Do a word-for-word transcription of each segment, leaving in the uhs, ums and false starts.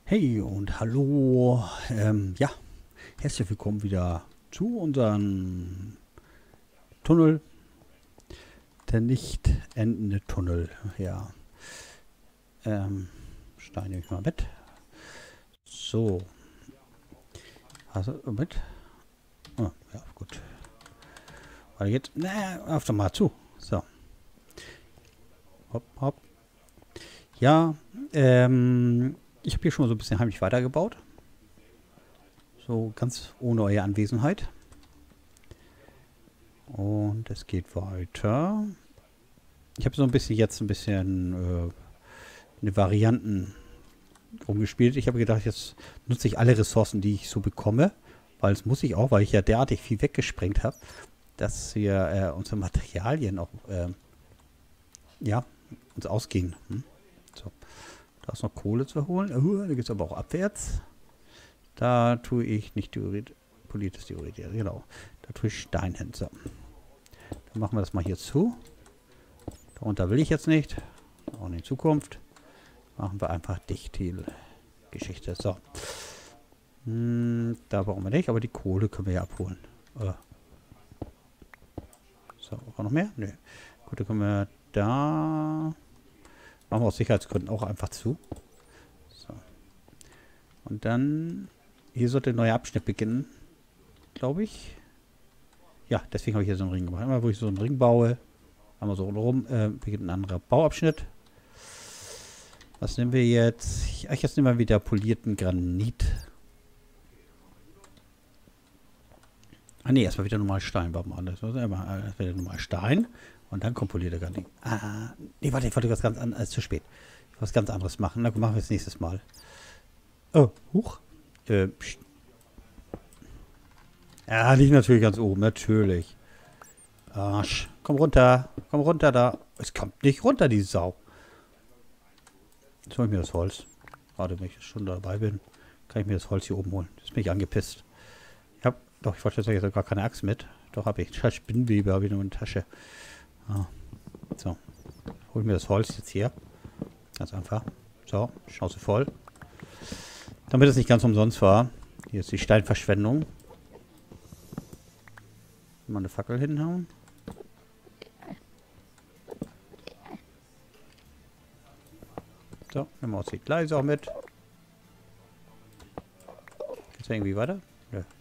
Hey und hallo, ähm, ja, herzlich willkommen wieder zu unserem Tunnel, der nicht endende Tunnel, ja, ähm, Stein nehme ich mal mit, so, hast du mit? Oh, ja, gut, weiter geht's, na, auf doch mal zu, so, hopp, hopp, ja, ähm, ich habe hier schon mal so ein bisschen heimlich weitergebaut, so ganz ohne eure Anwesenheit. Und es geht weiter. Ich habe so ein bisschen jetzt ein bisschen äh, eine Varianten rumgespielt. Ich habe gedacht, jetzt nutze ich alle Ressourcen, die ich so bekomme. Weil es muss ich auch, weil ich ja derartig viel weggesprengt habe, dass wir äh, unsere Materialien auch äh, ja, uns ausgehen. Hm? So. Da ist noch Kohle zu holen. Uh, da geht es aber auch abwärts. Da tue ich nicht Diorit, politisches Diorit, ja, genau. Da tue ich Stein hin. So. Dann machen wir das mal hier zu. Darunter will ich jetzt nicht. Auch in Zukunft. Machen wir einfach Dichtil-Geschichte. So. Hm, da brauchen wir nicht, aber die Kohle können wir ja abholen. Äh. So, auch noch mehr? Nö. Gut, dann können wir da. Machen wir aus Sicherheitsgründen auch einfach zu. So. Und dann. Hier sollte ein neuer Abschnitt beginnen. Glaube ich. Ja, deswegen habe ich hier so einen Ring gemacht. Immer, wo ich so einen Ring baue. Einmal so rum. Äh, beginnt ein anderer Bauabschnitt. Was nehmen wir jetzt? Ach, jetzt nehmen wir wieder polierten Granit. Ah ne, erstmal wieder normal Stein. Warte mal, das war immer wieder normal Stein. Und dann kommt polierter Granit. Ah, nee, warte, ich wollte was ganz anderes. Zu spät. Ich wollte was ganz anderes machen. Na gut, machen wir es nächstes Mal. Oh, huch. Äh, pst. Ja, liegt natürlich ganz oben, natürlich. Arsch. Komm runter. Komm runter da. Es kommt nicht runter, die Sau. Jetzt hole ich mir das Holz. Gerade wenn ich schon dabei bin, kann ich mir das Holz hier oben holen. Jetzt bin ich angepisst. Ich hab, doch, ich wollte jetzt gar keine Axt mit. Doch, habe ich. Scheiß Spinnwebe habe ich nur in der Tasche. Ah. So. Hol ich mir das Holz jetzt hier. Ganz einfach. So, Schnauze voll. Damit es nicht ganz umsonst war. Hier ist die Steinverschwendung. Mal eine Fackel hinhauen. So, nehmen wir uns die Gleise auch mit. Geht's irgendwie weiter? Nö. Ja.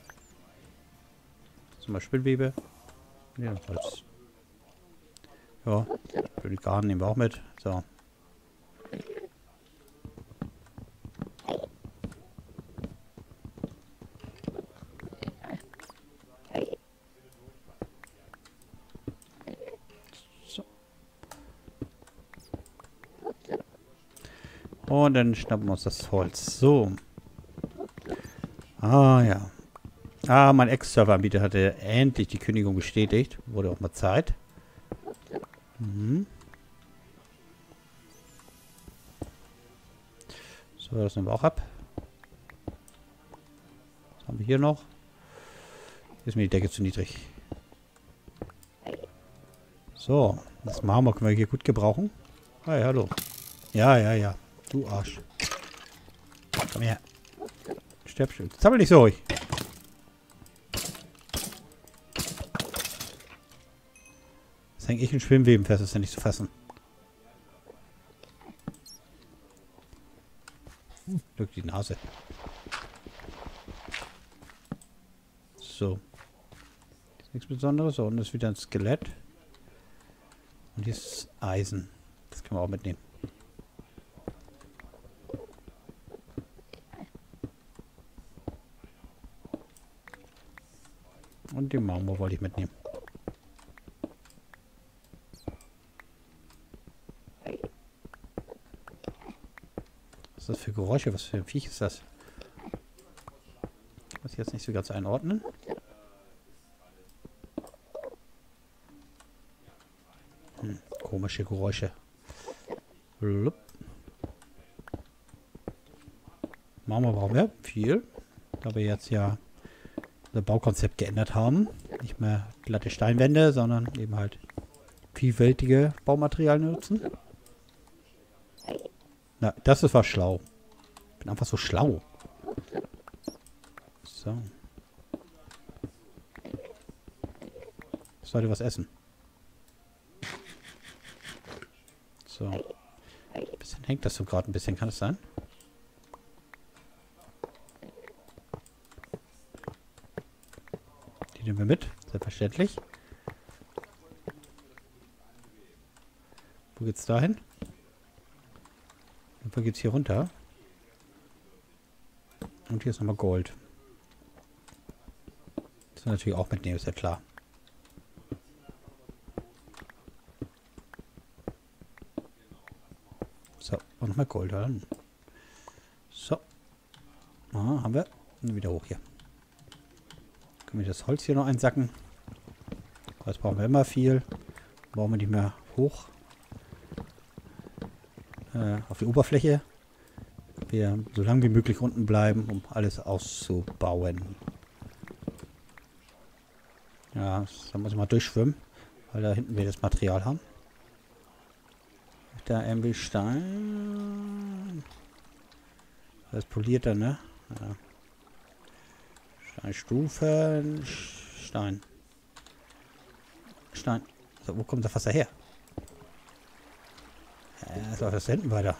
Zum Beispiel Spinnwebe. Ja, Holz. Ja, für die Garten nehmen wir auch mit. So. So. Und dann schnappen wir uns das Holz. So. Ah, ja. Ah, mein Ex-Server-Anbieter hatte endlich die Kündigung bestätigt. Wurde auch mal Zeit. Mhm. So, das nehmen wir auch ab. Was haben wir hier noch? Hier ist mir die Decke zu niedrig. So, das Marmor können wir hier gut gebrauchen. Hi, hallo. Ja, ja, ja. Du Arsch. Komm her. Sterb schön. Zappel nicht so ruhig. Das hänge ich in Schwimmweben fest, das ist ja nicht zu fassen. Glück die Nase. So. Ist nichts Besonderes. So, und ist wieder ein Skelett. Und hier ist Eisen. Das können wir auch mitnehmen. Und den Marmor wollte ich mitnehmen. Was ist das für Geräusche? Was für ein Viech ist das? Ich muss jetzt nicht so ganz einordnen. Hm, komische Geräusche. Blub. Marmor brauchen wir viel. Da wir jetzt ja unser Baukonzept geändert haben. Nicht mehr glatte Steinwände, sondern eben halt vielfältige Baumaterialien nutzen. Na, das ist was schlau. Bin einfach so schlau. So. Ich sollte was essen. So. Ein bisschen hängt das so gerade ein bisschen, kann es sein? Die nehmen wir mit, selbstverständlich. Wo geht's dahin? Und wo geht's hier runter? Und hier ist nochmal Gold. Das wir natürlich auch mitnehmen, ist ja klar. So, und nochmal Gold an. So. Ah, haben wir. Und wieder hoch hier. Können wir das Holz hier noch einsacken? Das brauchen wir immer viel. Brauchen wir nicht mehr hoch. Äh, auf die Oberfläche. Wir so lange wie möglich unten bleiben, um alles auszubauen. Ja, da muss ich mal durchschwimmen, weil da hinten wir das Material haben. Da irgendwie Stein. Das poliert dann, ne? Ja. Steinstufen. Stein. Stein. So, wo kommt das Wasser her? Ja, es läuft das da hinten weiter.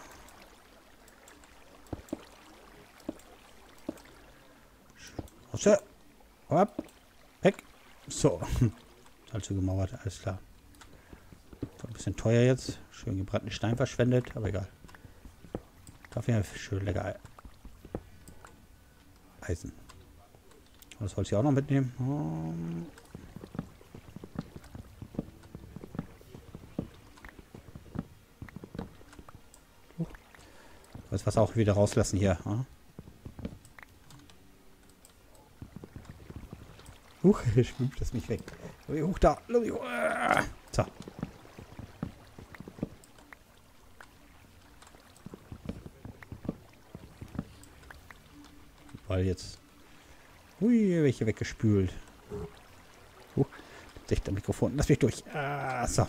Raus. Hopp. Weg. So. Halt so gemauert, alles klar. War ein bisschen teuer jetzt. Schön gebrannten Stein verschwendet, aber egal. Dafür ja schön lecker Eisen. Das Holz hier auch noch mitnehmen. Oh. Das Wasser auch wieder rauslassen hier. Huch, schwimmt das mich weg. Huch, da. So. Weil jetzt. Hui, welche weggespült. Uh, dichter Mikrofon. Lass mich durch. Ah, so.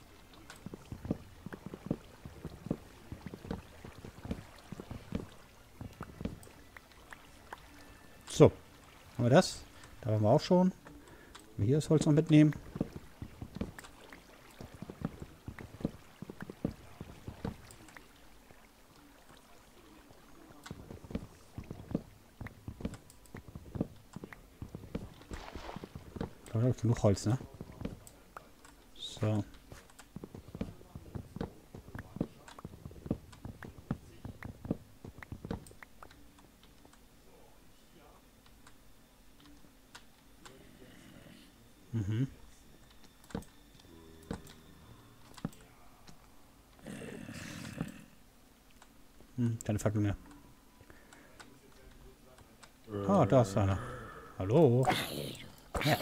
So. Haben wir das? Da haben wir auch schon. Wir hier das Holz noch mitnehmen. Da habe ich genug Holz, ne? So. Mhm. Hm, keine Fackel mehr. Ah, da ist einer. Hallo. Ja.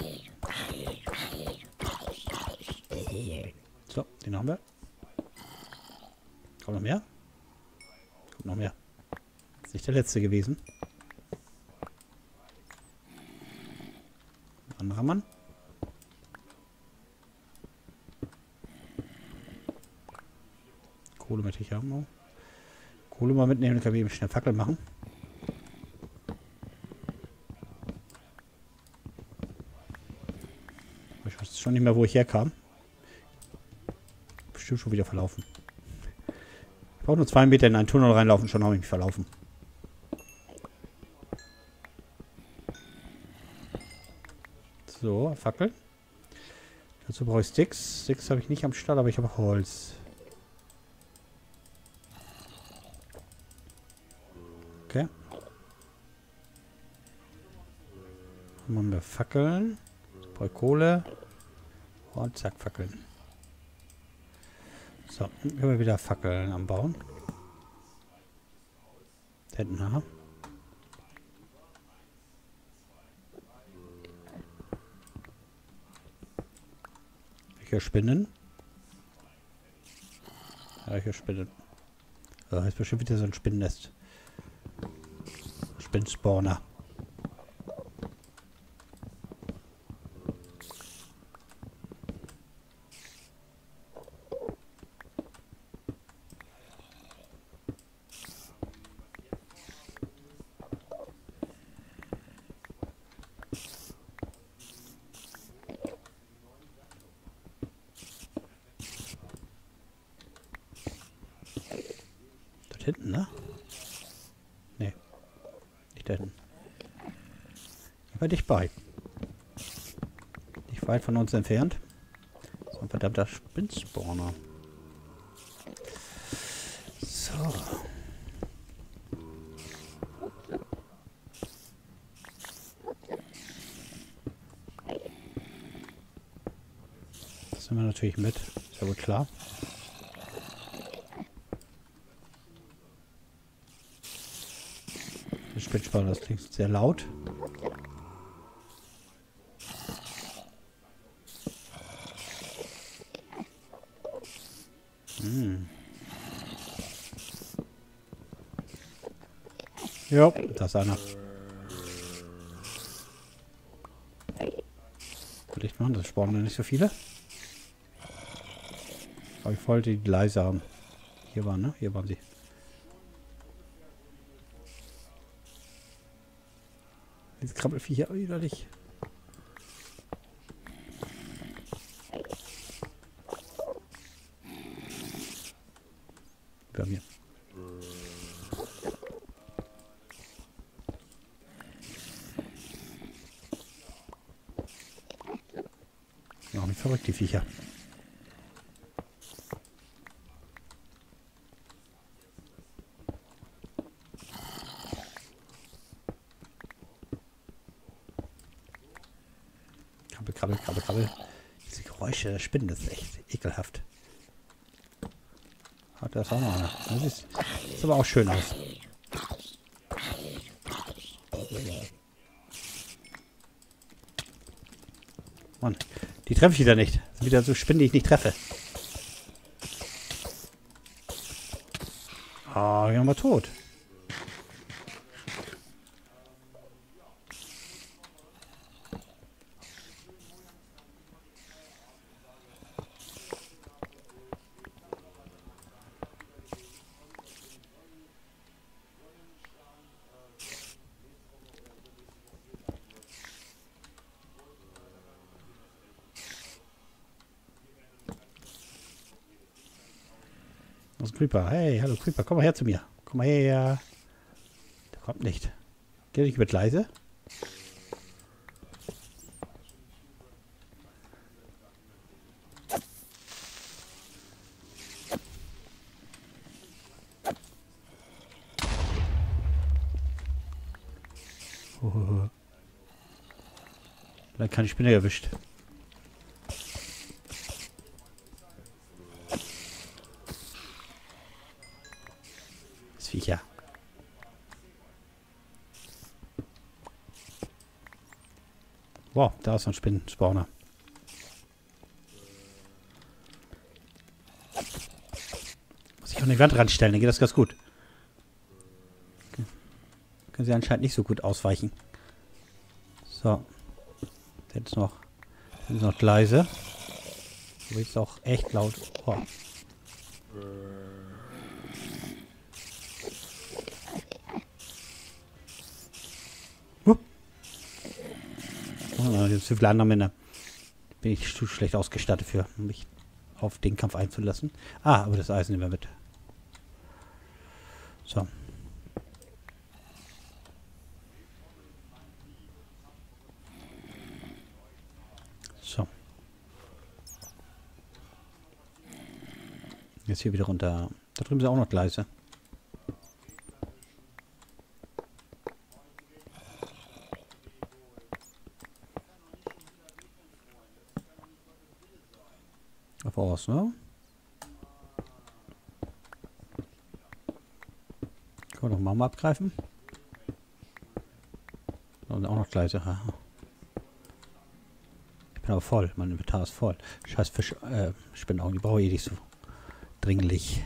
So, den haben wir. Kommt noch mehr? Kommt noch mehr. Ist nicht der letzte gewesen. Ein anderer Mann. Kohle möchte ich haben. Kohle mal mitnehmen, dann kann ich eben schnell Fackel machen. Ich weiß schon nicht mehr, wo ich herkam. Bestimmt schon wieder verlaufen. Ich brauche nur zwei Meter in einen Tunnel reinlaufen, schon habe ich mich verlaufen. So, Fackel. Dazu brauche ich Sticks. Sticks habe ich nicht am Start, aber ich habe Holz. Okay. Dann haben wir Fackeln. Brauche Kohle. Und zack, Fackeln. So, dann können wir wieder Fackeln anbauen. Hinten, ha? Ich höre Spinnen. Ja, ich höre Spinnen. Da ist bestimmt wieder so ein Spinnennest. Spinnspawner. läuft hinten, ne? Nee. Nicht da hinten. Aber dicht bei. Nicht weit von uns entfernt. So ein verdammter Spinnspawner. So. Das nehmen wir natürlich mit. Ist ja wohl klar. Der Spinnspawner, das klingt sehr laut. Hm. Ja, da ist einer. Will ich machen, das spawnen ja nicht so viele. Aber ich wollte die leise haben. Hier waren, ne? Hier waren sie. Diese Krabbelviecher widerlich. Bei mir. Noch nicht verrückt, die Viecher. Krabbel, krabbel, krabbel, krabbel. Diese Geräusche der Spinnen, das ist echt ekelhaft. Hat das auch noch einer. Das ist, sieht aber auch schön aus. Mann, die treffe ich wieder nicht. Das sind wieder so Spinnen, die ich nicht treffe. Ah, wir haben wir tot. Das ist ein Creeper. Hey, hallo Creeper, komm mal her zu mir. Komm mal her. Der kommt nicht. Geh nicht mit leise. Oh. Vielleicht keine Spinne erwischt. Das Viecher. Wow, da ist ein Spinnenspawner. Muss ich an die Wand ranstellen, dann geht das ganz gut. Okay. Können sie anscheinend nicht so gut ausweichen. So. Jetzt noch, jetzt noch leise. Aber jetzt auch echt laut. Oh. Huh. Oh, jetzt sind viele andere Männer. Bin ich zu schlecht ausgestattet für, um mich auf den Kampf einzulassen. Ah, aber das Eisen nehmen wir mit. So. So. Jetzt hier wieder runter. Da drüben sind auch noch Gleise. Auf aus, ne? Können wir noch Mama abgreifen? Und auch noch Gleise. Ich bin aber voll. Mein Inventar ist voll. Scheiß Fisch, äh, Spinnenaugen, die brauche ich eh nicht so dringlich.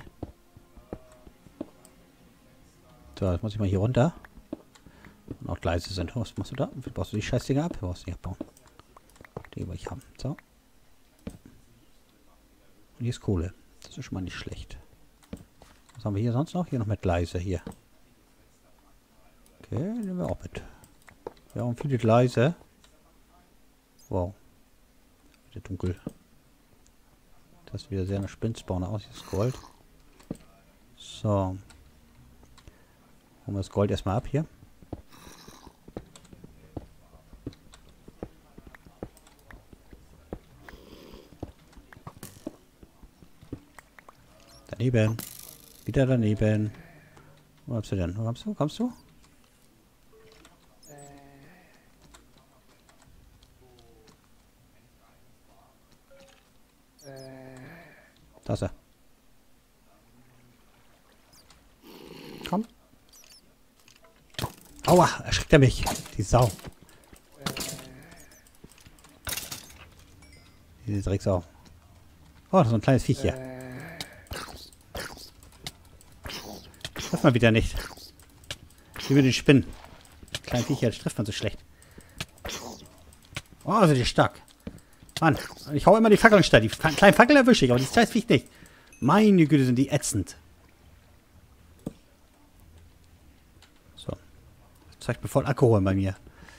So, jetzt muss ich mal hier runter. Und auch Gleise sind. Was machst du da? Baust du die Scheißdinger ab? Du brauchst die abbauen. Die will ich haben. So. Und hier ist Kohle. Das ist schon mal nicht schlecht. Was haben wir hier sonst noch? Hier noch mit Gleise. Hier. Okay, nehmen wir auch mit. Wir haben viele Gleise. Wow. Wieder dunkel. Das sieht wieder sehr nach Spinnspawner aus. Hier ist Gold. So. Holen wir das Gold erstmal ab hier. Daneben. Wieder daneben. Wo kommst du denn? Wo kommst du? Kommst du? Da ist er. Komm. Aua, erschreckt er mich. Die Sau. Diese Drecksau. Oh, das ist so ein kleines Viech hier. Trifft man wieder nicht. Wie mit den Spinnen. Kleine Viecher, das trifft man so schlecht. Oh, sind die stark. Mann, ich hau immer die Fackeln statt. Die kleinen Fackeln erwische ich, aber das kleine Viech nicht. Meine Güte, sind die ätzend. So. Das zeigt mir voll Alkohol bei mir.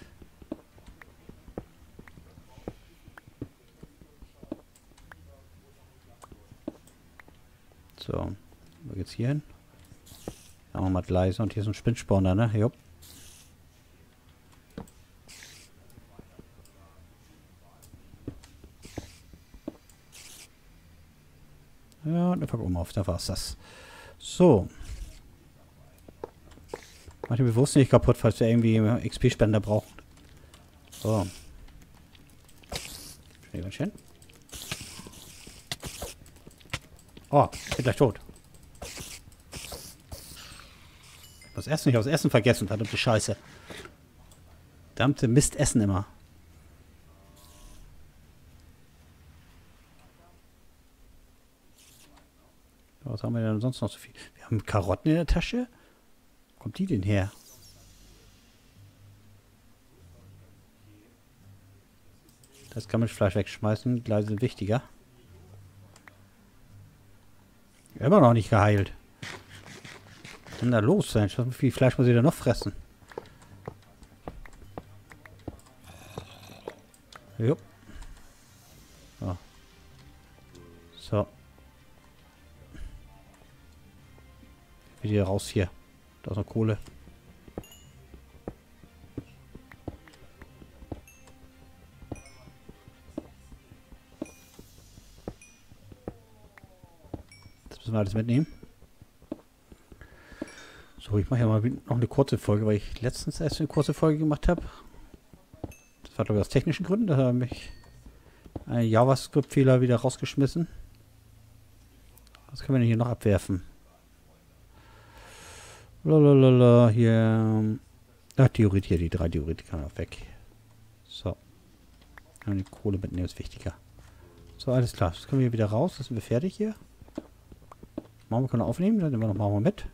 So. Wo geht's hier hin? Machen wir mal leise. Und hier ist ein Spinnspawner, ne? Jupp. Ja, und einfach oben auf. Da war's das. So. Mach den bewusst nicht kaputt, falls wir irgendwie X P-Spender brauchen. So. Schneeballchen. Oh, ich bin gleich tot. Das Essen nicht aus Essen vergessen, verdammte Scheiße. Verdammte Mist essen immer. Was haben wir denn sonst noch so viel? Wir haben Karotten in der Tasche. Wo kommt die denn her? Das kann man Fleisch wegschmeißen. Gleise sind wichtiger. Immer noch nicht geheilt. Was kann da los sein? Wie viel Fleisch muss ich da noch fressen? Jupp. So. So. Wieder raus hier. Da ist noch Kohle. Das müssen wir alles mitnehmen. So, ich mache ja mal noch eine kurze Folge, weil ich letztens erst eine kurze Folge gemacht habe. Das war, glaube ich, aus technischen Gründen. Da habe mich ein JavaScript-Fehler wieder rausgeschmissen. Was können wir denn hier noch abwerfen? Lalalala, hier. Ach, Diorit hier, die drei Diorit kann auch weg. So. Und die Kohle mitnehmen ist wichtiger. So, alles klar. Das können wir hier wieder raus. Das sind wir fertig hier. Marmor können wir aufnehmen. Dann nehmen wir noch Marmor mit.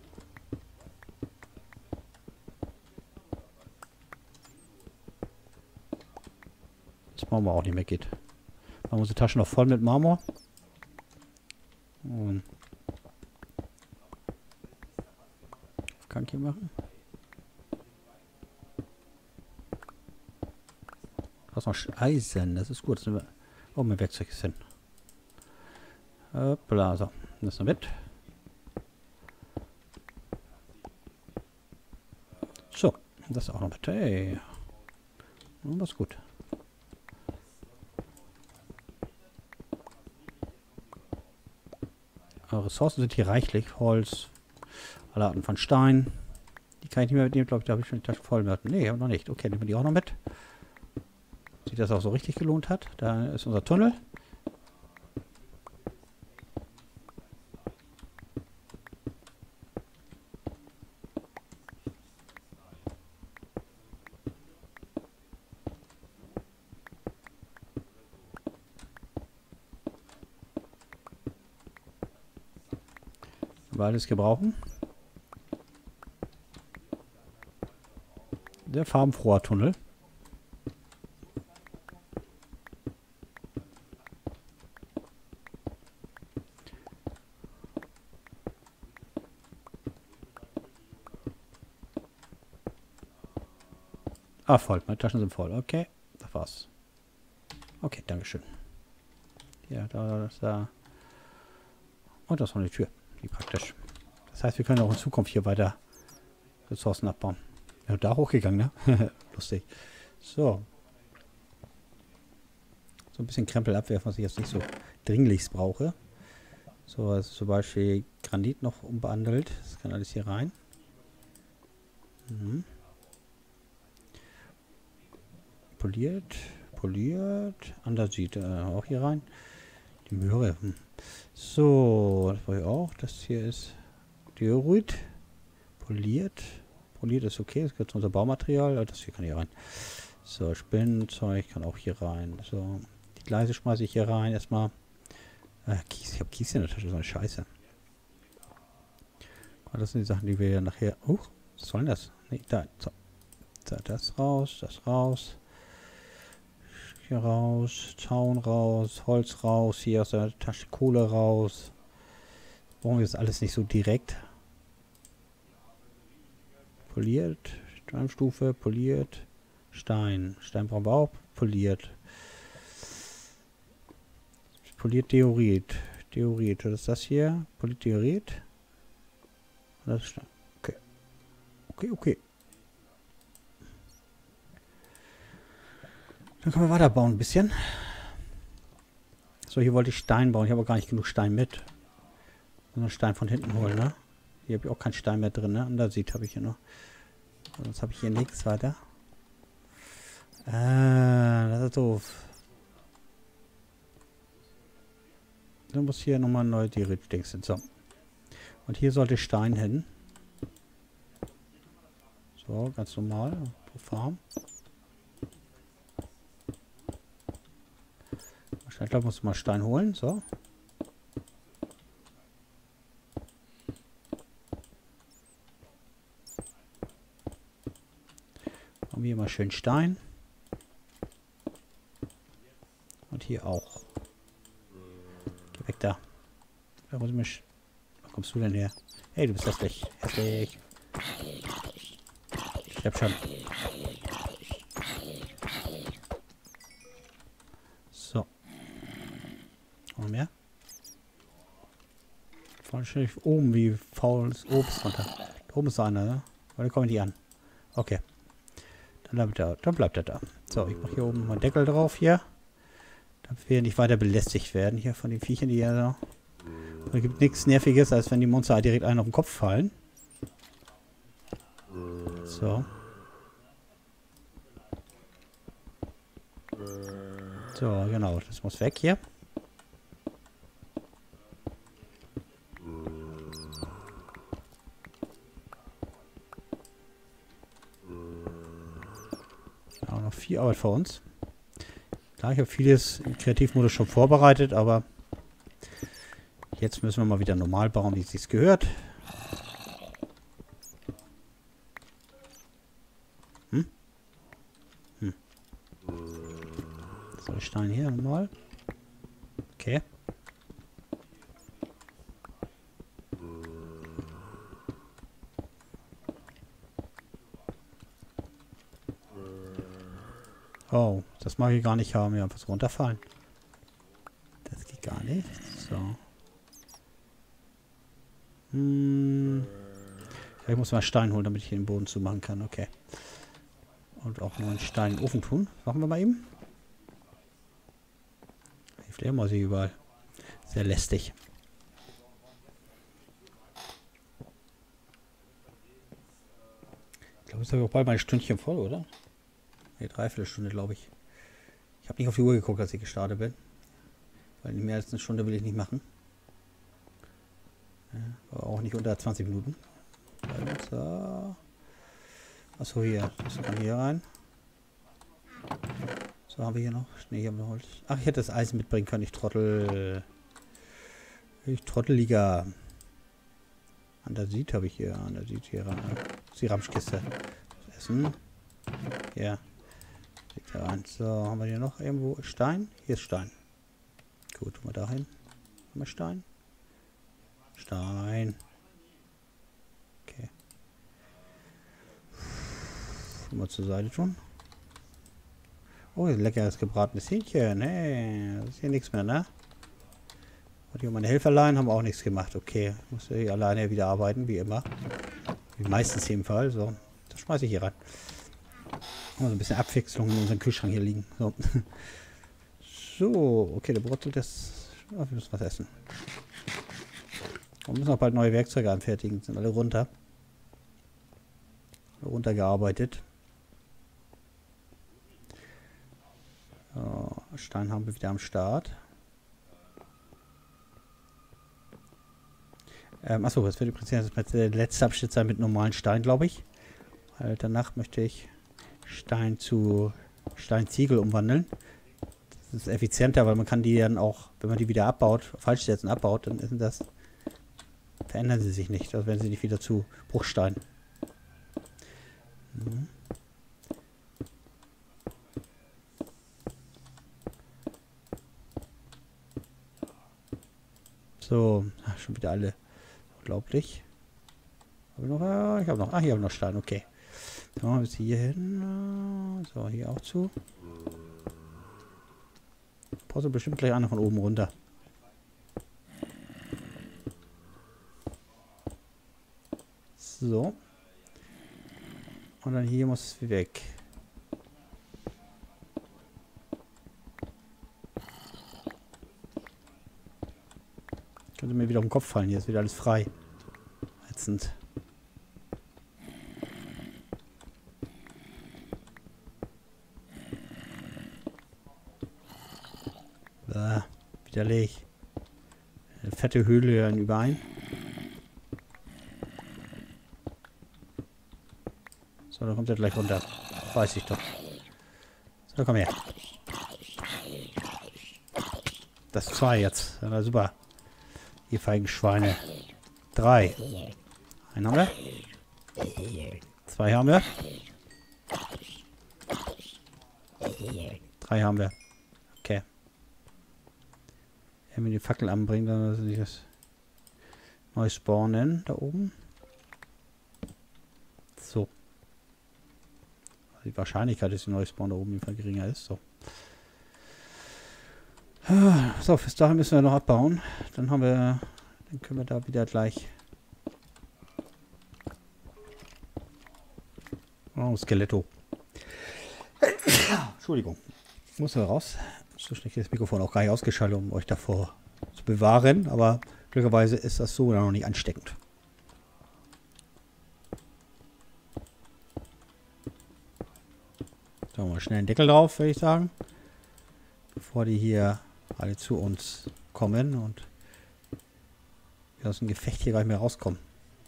Das Marmor auch nicht mehr geht. Machen wir unsere Tasche noch voll mit Marmor. Und kann ich hier machen. Was noch Eisen, das ist gut. Oh, mein Werkzeug ist hin. Hoppla, so. Das ist noch mit. So, das ist auch noch mit. Hey. Das ist gut. Aber Ressourcen sind hier reichlich. Holz, alle Arten von Stein. Die kann ich nicht mehr mitnehmen. Ich glaube, da habe ich schon die Tasche voll mit. Nee, noch nicht. Okay, nehmen wir die auch noch mit. Sieht das auch so richtig gelohnt hat. Da ist unser Tunnel. Wir alles gebrauchen. Der farbenfrohe Tunnel. Ah, voll. Meine Taschen sind voll. Okay, das war's. Okay, dankeschön. Ja, da, das da. Und das ist noch eine Tür. Wie praktisch. Das heißt, wir können auch in Zukunft hier weiter Ressourcen abbauen. Ja, da hochgegangen, ne? Lustig. So. So ein bisschen Krempel abwerfen, was ich jetzt nicht so dringlichst brauche. So, also zum Beispiel Granit noch umbehandelt. Das kann alles hier rein. Mhm. Poliert, poliert. Andasit äh, auch hier rein. Die Möhre. Hm. So, das war ja auch. Das hier ist Diorit. Poliert. Poliert ist okay. Das gehört zu unser Baumaterial. Das hier kann hier rein. So, Spinnenzeug kann auch hier rein. So, die Gleise schmeiße ich hier rein. Erstmal. Äh, Kies. Ich habe Kies in der Tasche. So eine Scheiße. Aber das sind die Sachen, die wir ja nachher. Uh, was soll denn das? Nee, da. So. Da, das raus. Das raus. Hier raus. Zaun raus. Holz raus. Hier aus der Tasche Kohle raus. Brauchen wir das alles nicht so direkt. Poliert. Steinstufe. Poliert. Stein. Stein brauchen wir auch. Poliert. Poliert Diorit. Diorit. Was ist das hier? Poliert Diorit. Das ist Stein. Okay. Okay, okay. Dann können wir weiterbauen ein bisschen. So, hier wollte ich Stein bauen. Ich habe aber gar nicht genug Stein mit. Nur einen Stein von hinten holen, ne? Hier habe ich auch keinen Stein mehr drin, ne? Andasit habe ich hier noch. Sonst habe ich hier nichts weiter. Ah, das ist doof. Dann muss hier nochmal ein neues Diorit-Dings hin. So. Und hier sollte Stein hin. So, ganz normal. Pro Farm. Ich glaube, muss mal Stein holen. So. Haben wir hier mal schön Stein. Und hier auch. Geh weg da. Da muss ich mich. Wo kommst du denn her? Hey, du bist hässlich. Hässlich. Ich hab schon. So. Noch mehr? Vorne stehe ich oben wie faules Obst runter. Da oben ist einer, ne? Aber da kommen die an. Okay. Dann bleibt er, dann bleibt er da. So, ich mache hier oben mal einen Deckel drauf hier. Damit wir nicht weiter belästigt werden hier von den Viechern, die hier so. Da gibt nichts Nerviges, als wenn die Monster direkt einen auf den Kopf fallen. So. So, genau. Das muss weg hier. Ja, noch viel Arbeit vor uns. Klar, ich habe vieles im Kreativmodus schon vorbereitet, aber jetzt müssen wir mal wieder normal bauen, wie es sich gehört. Hm? Hm. So, Stein hier nochmal. Okay. Oh, das mag ich gar nicht haben. Ja, was runterfallen. Das geht gar nicht. So. Hm. Ja, ich muss mal Stein holen, damit ich hier den Boden zumachen kann. Okay. Und auch nur einen Stein in den Ofen tun. Machen wir mal eben. Die Fledermaus hier überall. Sehr lästig. Ich glaube, jetzt habe ich auch bald mein Stündchen voll, oder? Ne, dreiviertel Stunde, glaube ich. Ich habe nicht auf die Uhr geguckt, als ich gestartet bin. Weil mehr als eine Stunde will ich nicht machen. Ja, aber auch nicht unter zwanzig Minuten. So. Achso, hier. Das kann hier rein. So, haben wir hier noch. Ne, hier haben wir Holz. Ach, ich hätte das Eisen mitbringen können. Ich trottel. Ich trotteliger. Andasit habe ich hier. Andasit hier rein. Das ist die Ramschkiste. Das Essen. Ja. Liegt da rein. So, haben wir hier noch irgendwo Stein? Hier ist Stein. Gut, tun wir da hin. Haben wir Stein? Stein. Okay. Mal zur Seite tun. Oh, ein leckeres gebratenes Hähnchen. Hey, das ist hier nichts mehr, ne? Und hier meine Helferlein haben auch nichts gemacht. Okay, ich muss hier alleine wieder arbeiten, wie immer. Meistens jedenfalls. So, das schmeiße ich hier rein. Also ein bisschen Abwechslung in unserem Kühlschrank hier liegen. So, so okay, der brutzelt das. Oh, wir müssen was essen. Wir müssen auch bald neue Werkzeuge anfertigen. Sind alle runter. Runtergearbeitet. So, Stein haben wir wieder am Start. Ähm, achso, das wird übrigens der letzte Abschnitt sein mit normalen Stein, glaube ich. Weil danach möchte ich Stein zu Steinziegel umwandeln. Das ist effizienter, weil man kann die dann auch, wenn man die wieder abbaut, falsch setzen abbaut, dann ist das, verändern sie sich nicht. Also werden sie nicht wieder zu Bruchstein. Mhm. So, ach, schon wieder alle. Unglaublich. Habe ich noch? Ja, ich habe noch. Ah, hier habe ich noch Stein. Okay. Dann machen wir es hier hin. So, hier auch zu. Brauchst du bestimmt gleich einer von oben runter. So. Und dann hier muss es weg. Könnte mir wieder auf den Kopf fallen. Hier ist wieder alles frei. Ätzend. Äh, widerlich. Eine fette Höhle dann überein. So, dann kommt er gleich runter. Weiß ich doch. So, komm her. Das zwei jetzt. Na super. Ihr feigen Schweine. Drei. Einen haben wir. Zwei haben wir. Drei haben wir. Okay. Wenn wir die Fackel anbringen, dann ist nicht das neu spawnen da oben. So. Die Wahrscheinlichkeit, dass die neue Spawn da oben jedenfalls geringer ist. So. So, bis dahin müssen wir noch abbauen. Dann haben wir, dann können wir da wieder gleich. Oh, Skeletto. Entschuldigung. Ich muss da raus. So schlecht ist das Mikrofon auch gar nicht ausgeschaltet, um euch davor zu bewahren. Aber glücklicherweise ist das so noch nicht ansteckend. So, mal schnell einen Deckel drauf, würde ich sagen. Bevor die hier alle zu uns kommen und wir aus dem Gefecht hier gar nicht mehr rauskommen.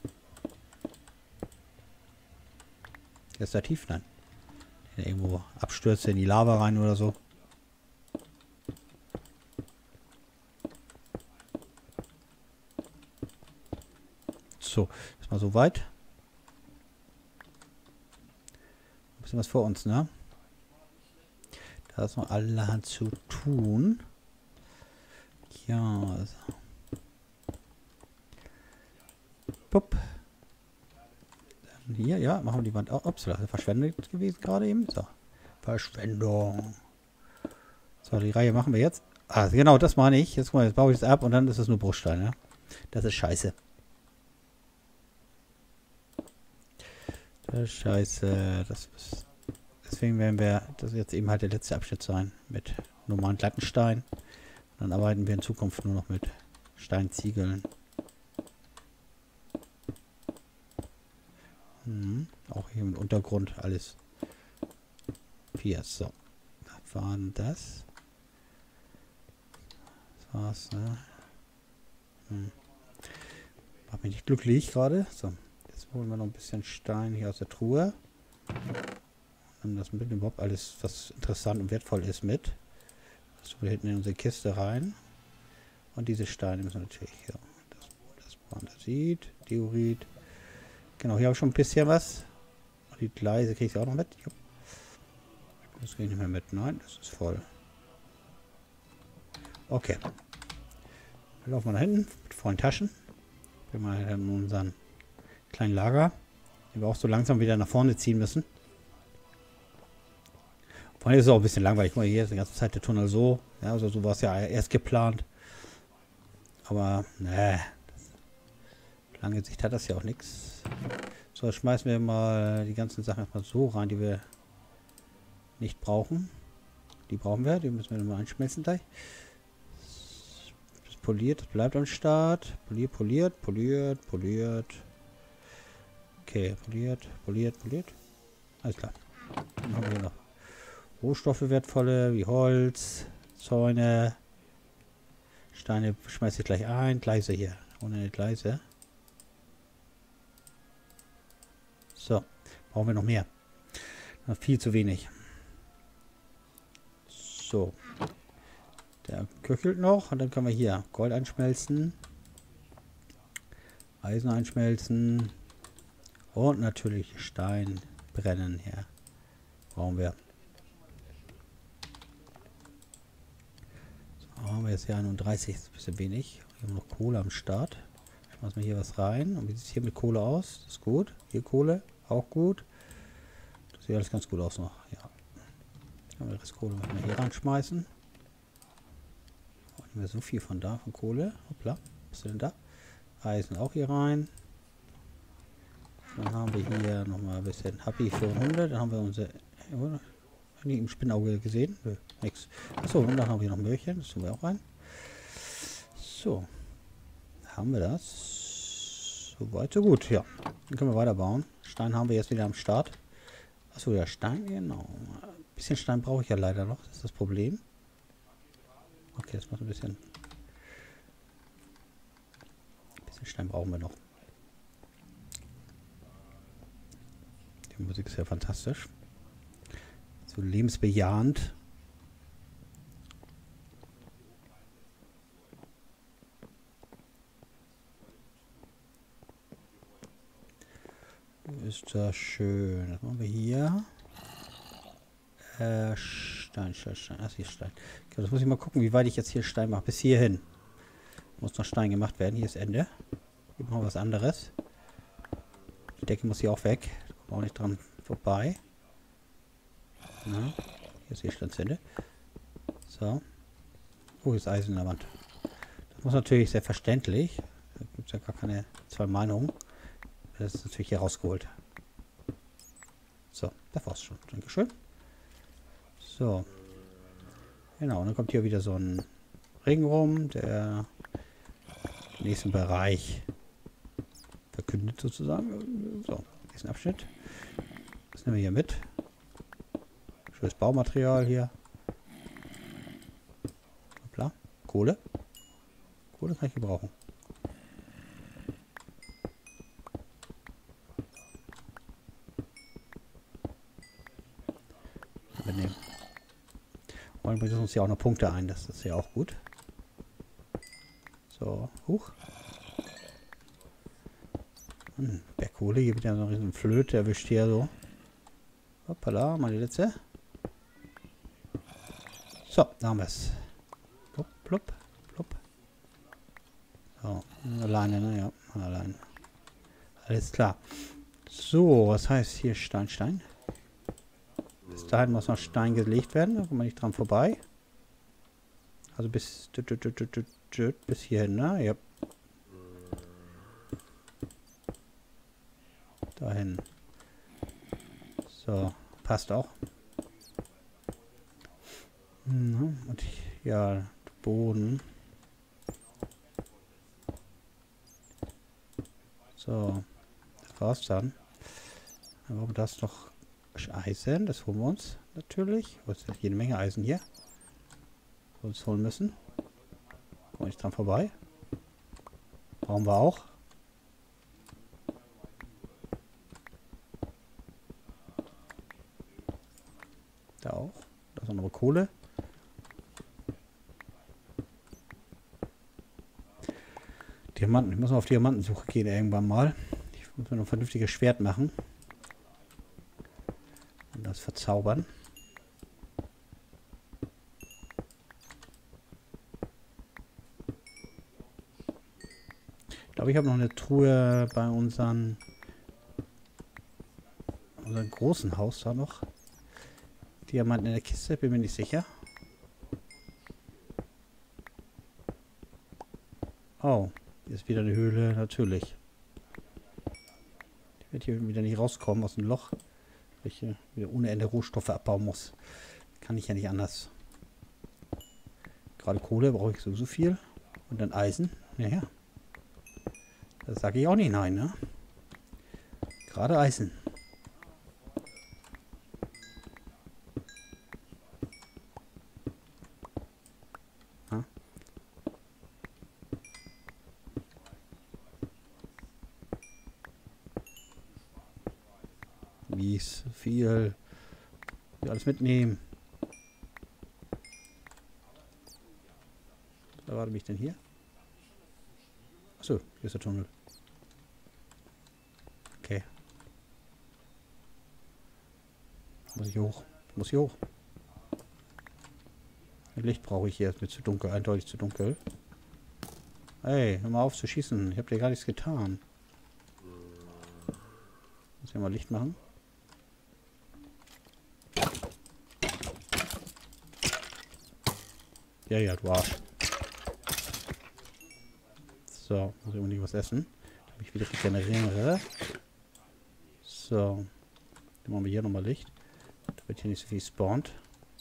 Der ist da tief, nein. Der irgendwo abstürzt in die Lava rein oder so. So, ist mal so weit. Ein bisschen was vor uns, ne? Da ist noch allerhand zu tun. Ja. Also. Pupp. Dann hier, ja, machen wir die Wand auch. Ups, das ist verschwendet gewesen gerade eben. So. Verschwendung. So, die Reihe machen wir jetzt. Ah, genau, das meine ich. Jetzt, jetzt baue ich es ab und dann ist es nur Bruchstein, ja. Das ist scheiße. Das ist scheiße. Das ist, deswegen werden wir, das jetzt eben halt der letzte Abschnitt sein. Mit normalen Plattenstein. Dann arbeiten wir in Zukunft nur noch mit Steinziegeln. Hm, auch hier im Untergrund alles. Vier. So. Was war denn das? Das war's, ne? Hm. Macht mich nicht glücklich gerade. So. Jetzt holen wir noch ein bisschen Stein hier aus der Truhe. Und das mit überhaupt alles, was interessant und wertvoll ist, mit. Das tun wir hinten in unsere Kiste rein. Und diese Steine müssen natürlich, ja, das, das Bandasit, Diorit. Genau, hier habe ich schon ein bisschen was. Und die Gleise kriege ich auch noch mit. Ja. Das kriege ich nicht mehr mit. Nein, das ist voll. Okay. Wir laufen mal nach hinten mit vollen Taschen. Wir mal in unseren kleinen Lager, den wir auch so langsam wieder nach vorne ziehen müssen. Vor allem ist es auch ein bisschen langweilig. Guck mal, hier ist die ganze Zeit der Tunnel so. Ja, also so war es ja erst geplant. Aber, ne. Lange Sicht hat das ja auch nichts. So, schmeißen wir mal die ganzen Sachen erstmal so rein, die wir nicht brauchen. Die brauchen wir, die müssen wir nochmal einschmelzen gleich. Das poliert, das bleibt am Start. Poliert, poliert, poliert, poliert. Okay, poliert, poliert, poliert. Alles klar. Dann haben wir hier noch Rohstoffe wertvolle, wie Holz, Zäune. Steine schmeiße ich gleich ein. Gleise hier. Ohne eine Gleise. So. Brauchen wir noch mehr. Noch viel zu wenig. So. Der köchelt noch. Und dann können wir hier Gold einschmelzen. Eisen einschmelzen. Und natürlich Stein brennen hier. Brauchen wir. So, haben wir jetzt hier einunddreißig. Das ist ein bisschen wenig. Wir haben noch Kohle am Start. Schmeißen wir hier was rein. Und wie sieht es hier mit Kohle aus? Das ist gut. Hier Kohle. Auch gut. Das sieht alles ganz gut aus noch. Ja. Dann wir das Kohle müssen wir hier reinschmeißen. Nehmen wir so viel von da, von Kohle. Hoppla. Was ist denn da? Eisen auch hier rein. Dann haben wir hier nochmal ein bisschen Happy für hundert. Dann haben wir unsere... Haben die im Spinnauge gesehen? Nö, nix. Achso, und dann haben wir noch Möhrchen. Das tun wir auch rein. So. Haben wir das. Soweit, so gut. Ja. Dann können wir weiterbauen. Stein haben wir jetzt wieder am Start. Achso, ja, Stein, genau. Ein bisschen Stein brauche ich ja leider noch. Das ist das Problem. Okay, das macht ein bisschen... Ein bisschen Stein brauchen wir noch. Die Musik ist ja fantastisch. So lebensbejahend. Ist das schön. Was machen wir hier? Äh, Stein, Stein, Stein. Ach, hier Stein. Okay, das muss ich mal gucken, wie weit ich jetzt hier Stein mache. Bis hierhin. Muss noch Stein gemacht werden. Hier ist Ende. Hier machen wir was anderes. Die Decke muss hier auch weg. Da kommt auch nicht dran vorbei. Ja, hier ist hier Standsende. So. Oh, hier ist Eisen in der Wand. Das muss natürlich selbstverständlich. Da gibt es ja gar keine zwei Meinungen. Das ist natürlich hier rausgeholt. So, das war's schon. Dankeschön. So. Genau, und dann kommt hier wieder so ein Ring rum, der den nächsten Bereich verkündet sozusagen. So, nächsten Abschnitt. Das nehmen wir hier mit. Schönes Baumaterial hier. Hoppla. Kohle. Kohle kann ich gebrauchen. Nehmen. Und dann bringt uns ja auch noch Punkte ein. Das ist ja auch gut. So, hoch. Hm, Bergkohle, hier wieder so eine riesen Flöte, erwischt hier so. Hoppala, meine letzte. So, da haben wir es. Plupp, plupp, plupp. So, alleine, ne? Ja, alleine. Alles klar. So, was heißt hier Stein, Stein? Bis dahin muss noch Stein gelegt werden, da kommt man nicht dran vorbei. Also bis, bis hierhin, ne? Ja. Dahin. So, passt auch. Und ja, Boden. So, das war's dann. Dann brauchen wir das noch Eisen, das holen wir uns natürlich. Oh, ist jede Menge Eisen hier. Uns holen müssen. Kommen nicht dran vorbei. Brauchen wir auch. Da auch. Da ist auch noch Kohle. Diamanten. Ich muss mal auf Diamantensuche gehen irgendwann mal. Ich muss mir noch ein vernünftiges Schwert machen. Und das verzaubern. Ich glaube, ich habe noch eine Truhe bei unseren, unserem großen Haus da noch. Diamanten in der Kiste, bin mir nicht sicher. Oh, hier ist wieder eine Höhle, natürlich. Die werde hier wieder nicht rauskommen aus dem Loch. Weil ich hier wieder ohne Ende Rohstoffe abbauen muss. Kann ich ja nicht anders. Gerade Kohle brauche ich sowieso viel. Und dann Eisen. Naja. Das sage ich auch nicht nein, ne? Gerade Eisen. Ha? Wie ist viel. Ich alles mitnehmen. Da war mich denn hier? Achso, hier ist der Tunnel. Okay. Muss ich hoch. Muss ich hoch. Licht brauche ich hier. Ist mir zu dunkel. Eindeutig zu dunkel. Hey, hör mal auf zu schießen. Ich habe dir gar nichts getan. Muss ich mal Licht machen? Ja, ja, du Arsch. So, muss ich unbedingt was essen. Damit ich wieder regeneriere. So. Dann machen wir hier nochmal Licht. Damit hier nicht so viel spawnt.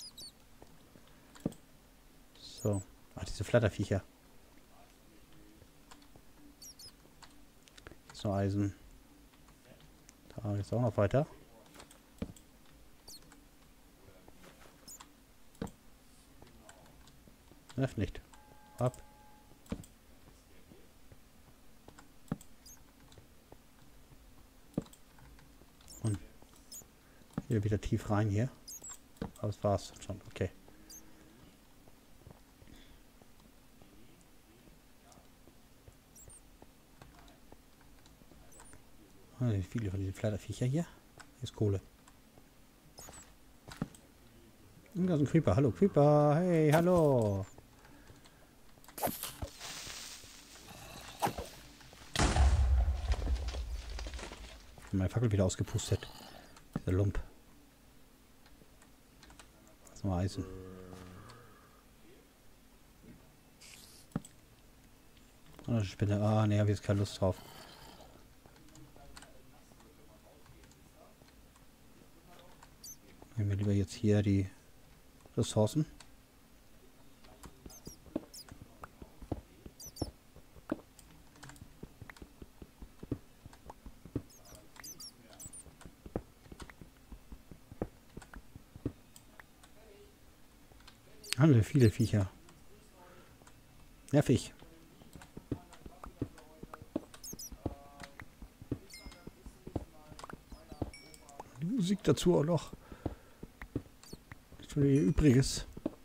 So. Ach, diese Flatterviecher. So, Eisen. Da geht's auch noch weiter. Nerv nicht. Ab. Und hier wieder tief rein hier. Aber das war's schon. Okay. Ah, viele von diesen Flatterviecher hier. Hier ist Kohle. Und da ist ein Creeper. Hallo Creeper. Hey, hallo. Meine Fackel wieder ausgepustet. Der Lump. Lass mal Eisen. Oh, Spinne. Ah, ne, habe ich jetzt keine Lust drauf. Nehmen wir lieber jetzt hier die Ressourcen. Haben wir viele Viecher. Nervig. Die Musik dazu auch noch. Schon ihr Übriges.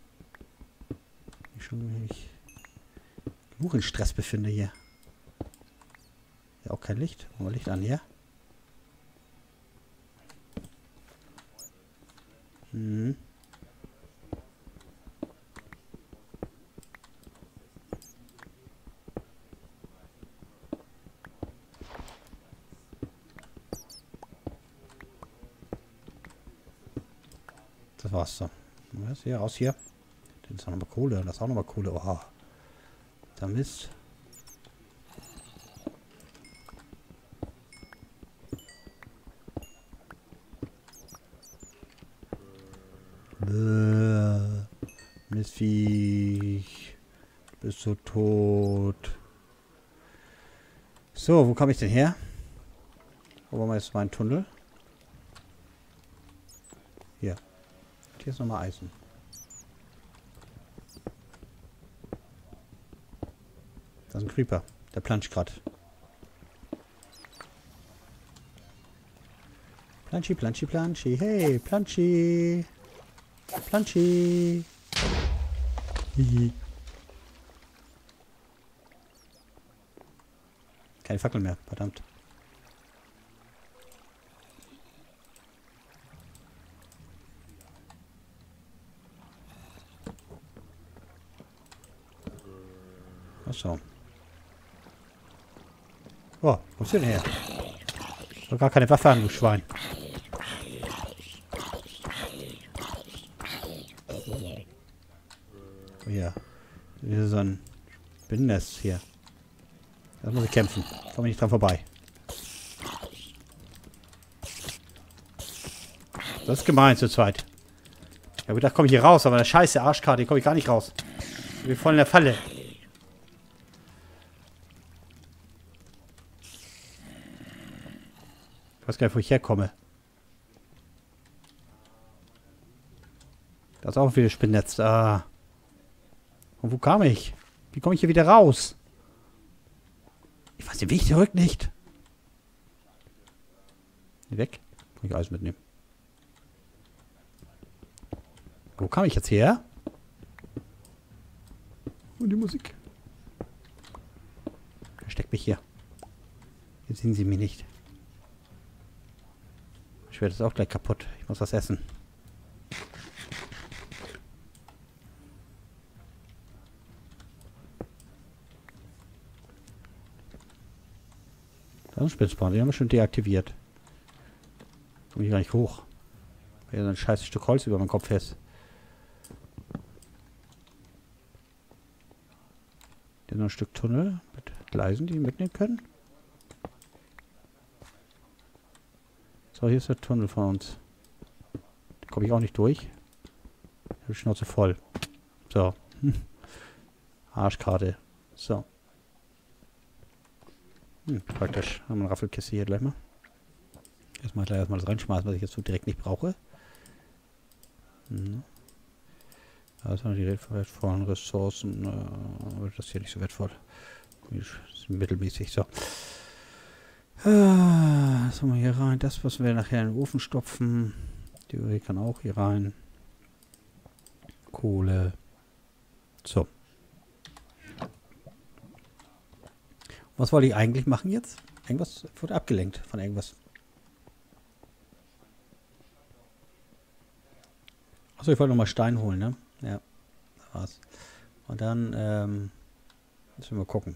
Ich schon mich genug in Stress befinde hier. Ja, auch kein Licht. Machen wir Licht an hier. Hm. Das war's so. Was hier? Raus hier. Das ist auch nochmal Kohle. Das ist auch nochmal Kohle. Oha. Da Mist. Bäh. Mistviech. Bist du tot. So, wo komme ich denn her? Wo war jetzt mein Tunnel? Hier. Hier ist nochmal Eisen. Da ist ein Creeper. Der planscht gerade. Planschi, planschi, planschi. Hey, planschi. Planschi. Hihi. Keine Fackel mehr. Verdammt. Achso. Oh, wo kommst du denn her? Ich hab gar keine Waffe an, du Schwein. Oh ja. Wieder so ein Spinnennest hier. Da muss ich kämpfen. Komme ich nicht dran vorbei. Das ist gemein zu zweit. Ich habe gedacht, komme ich hier raus, aber der scheiße Arschkarte, hier komme ich gar nicht raus. Ich bin voll in der Falle. Ich weiß gar nicht, wo ich herkomme. Da ist auch wieder Spinnnetz. Ah. Und wo kam ich? Wie komme ich hier wieder raus? Ich weiß den Weg zurück nicht. Weg. Kann ich alles mitnehmen. Wo kam ich jetzt her? Und die Musik. Versteckt mich hier. Jetzt sehen sie mich nicht. Ich werde jetzt auch gleich kaputt. Ich muss was essen. Das ist ein Spitzbahn. Den haben wir schon deaktiviert. Komme ich gar nicht hoch. Weil ja so ein scheiß Stück Holz über meinem Kopf ist. Hier noch ein Stück Tunnel mit Gleisen, die mitnehmen können. So, hier ist der Tunnel von uns. Da komme ich auch nicht durch. Ich habe die Schnauze voll. So. Arschkarte. So. Hm, praktisch. Haben wir eine Raffelkiste hier gleich mal. Erstmal gleich erstmal das reinschmeißen, was ich jetzt so direkt nicht brauche. Hm. Da sind die wertvollen Ressourcen. Äh, das ist hier nicht so wertvoll. Das ist mittelmäßig. So. Ah, was haben wir hier rein? Das, was wir nachher in den Ofen stopfen. Die Öl kann auch hier rein. Kohle. So. Was wollte ich eigentlich machen jetzt? Irgendwas wurde abgelenkt von irgendwas. Achso, ich wollte nochmal Stein holen, ne? Ja, das war's. Und dann, ähm, müssen wir mal gucken.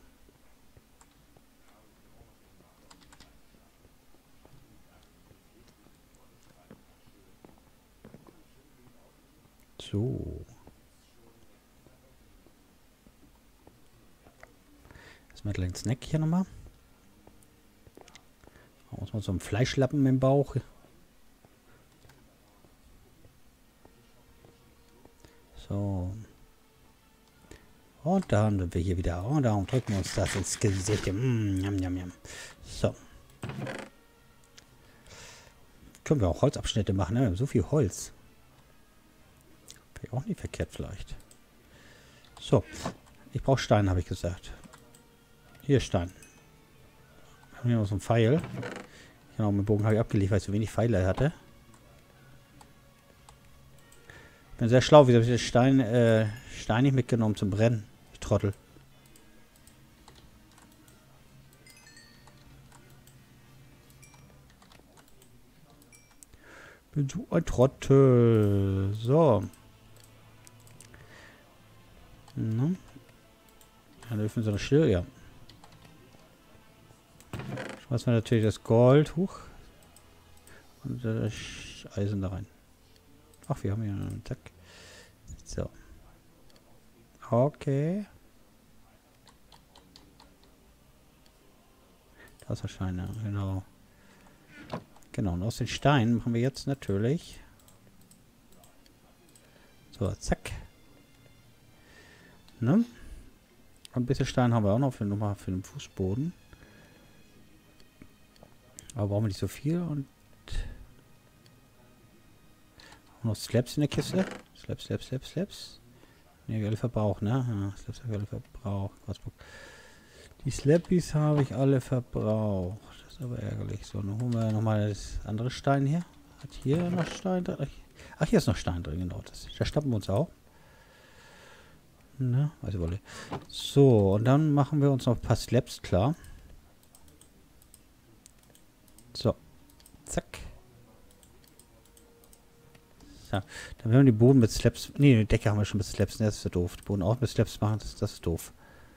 So. Das mit den Snack hier nochmal. Da muss man so einen Fleischlappen im Bauch. So. Und dann sind wir hier wieder. Und dann drücken wir uns das ins Gesicht. Mm, yum, yum, yum. So. Können wir auch Holzabschnitte machen, ne? So viel Holz. Wäre auch nicht verkehrt vielleicht. So. Ich brauche Stein, habe ich gesagt. Hier Stein. Wir haben hier noch so einen Pfeil. Genau, mit Bogen habe ich abgelegt, weil ich so wenig Pfeile hatte. Ich bin sehr schlau, wieso habe ich den Stein, äh, Stein nicht mitgenommen zum Brennen? Ich Trottel. Bin so ein Trottel. So. Ne? Dann dürfen sie noch still, ja. Schmeißen wir natürlich das Gold hoch. Und das Eisen da rein. Ach, wir haben hier einen Zack. So. Okay. Das ist Steine, genau. Genau, und aus den Steinen machen wir jetzt natürlich. So, zack. Ne? Und ein bisschen Stein haben wir auch noch für, nochmal für den Fußboden. Aber brauchen wir nicht so viel und noch Slabs in der Kiste. Slabs, Slabs, Slabs, Slabs. Ne, wir alle verbraucht, ne? Ja, Slabs habe ich alle verbraucht. Die Slabbies habe ich alle verbraucht. Das ist aber ärgerlich. So, dann holen wir nochmal das andere Stein hier. Hat hier noch Stein drin? Ach, hier ist noch Stein drin, genau. Das, das schnappen wir uns auch. Ne? Also wolle. So, und dann machen wir uns noch ein paar Slabs klar. So. Zack. So. Dann werden wir den Boden mit Slabs. Ne, die Decke haben wir schon mit Slabs. Das ist so doof. Den Boden auch mit Slabs machen, das, das ist doof.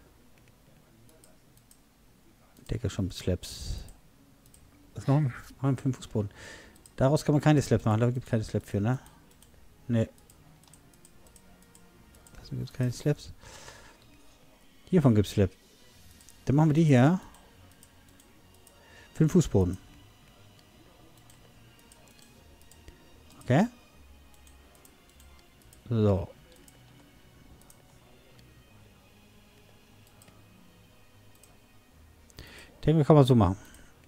Decke schon mit Slabs. Was noch? Machen wir für den Fußboden. Daraus kann man keine Slabs machen. Da gibt es keine Slab für, ne? Ne. Da gibt es keine Slabs. Hiervon gibt es Slab. Dann machen wir die hier. Für den Fußboden. Okay? So. Ich denke, kann man so machen.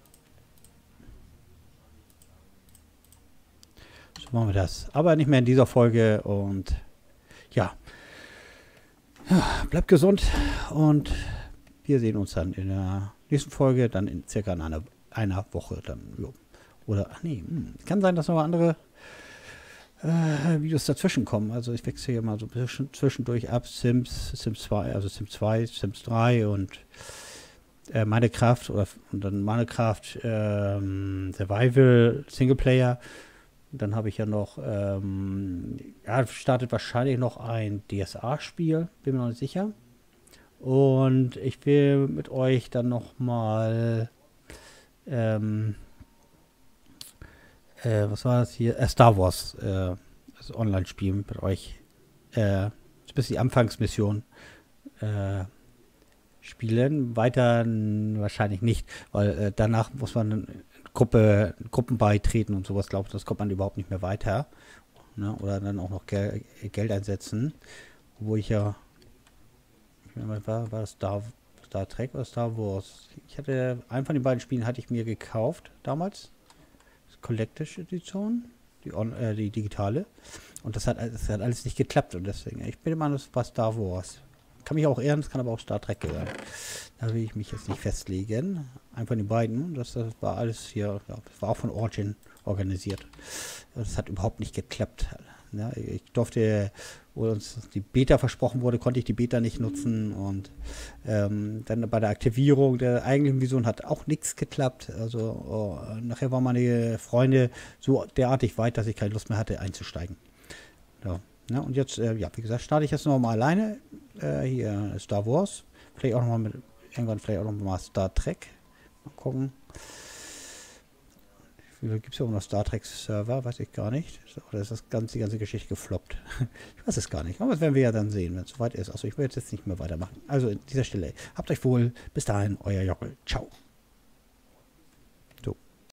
So machen wir das. Aber nicht mehr in dieser Folge. Und ja. ja bleibt gesund. Und wir sehen uns dann in der nächsten Folge. Dann in circa einer, einer Woche. Dann, jo. Oder, ach nee, hm, kann sein, dass noch andere äh, Videos dazwischen kommen. Also ich wechsle hier mal so ein bisschen zwischendurch ab. Sims, Sims zwei, also Sims zwei, Sims drei und äh, Minecraft oder und dann Minecraft ähm, Survival Singleplayer. Dann habe ich ja noch, ähm, ja, startet wahrscheinlich noch ein D S A-Spiel, bin mir noch nicht sicher. Und ich will mit euch dann noch mal ähm, Äh, was war das hier? Äh, Star Wars, äh, das Online-Spiel mit euch. Äh, bis die Anfangsmission äh, spielen. Weiter wahrscheinlich nicht, weil äh, danach muss man in Gruppe, Gruppen beitreten und sowas, glaube ich, das kommt man überhaupt nicht mehr weiter. Ne? Oder dann auch noch Gel Geld einsetzen. Wo ich ja, ich meine, war, war das Star, Star Trek oder Star Wars? Ich hatte, einen von den beiden Spielen hatte ich mir gekauft damals. Collector's Edition, die, on, äh, die digitale. Und das hat, das hat alles nicht geklappt. Und deswegen, ich bin immer, das war Star Wars. Kann mich auch ehren, das kann aber auch Star Trek sein. Da will ich mich jetzt nicht festlegen. Ein von den beiden. Das, das war alles hier, ja, das war auch von Origin organisiert. Das hat überhaupt nicht geklappt. Ja, ich durfte, wo uns die Beta versprochen wurde, konnte ich die Beta nicht nutzen. Und ähm, dann bei der Aktivierung der eigentlichen Vision hat auch nichts geklappt. Also oh, nachher waren meine Freunde so derartig weit, dass ich keine Lust mehr hatte einzusteigen. Ja, ja, und jetzt, äh, ja, wie gesagt, starte ich jetzt noch mal alleine. Äh, hier Star Wars. Vielleicht auch noch mal mit, irgendwann vielleicht auch noch mal Star Trek. Mal gucken. Gibt es ja auch noch Star Trek Server, weiß ich gar nicht. Oder ist das ganze, die ganze Geschichte gefloppt? Ich weiß es gar nicht. Aber das werden wir ja dann sehen, wenn es soweit ist. Also ich werde jetzt nicht mehr weitermachen. Also an dieser Stelle, habt euch wohl. Bis dahin, euer Jockel. Ciao.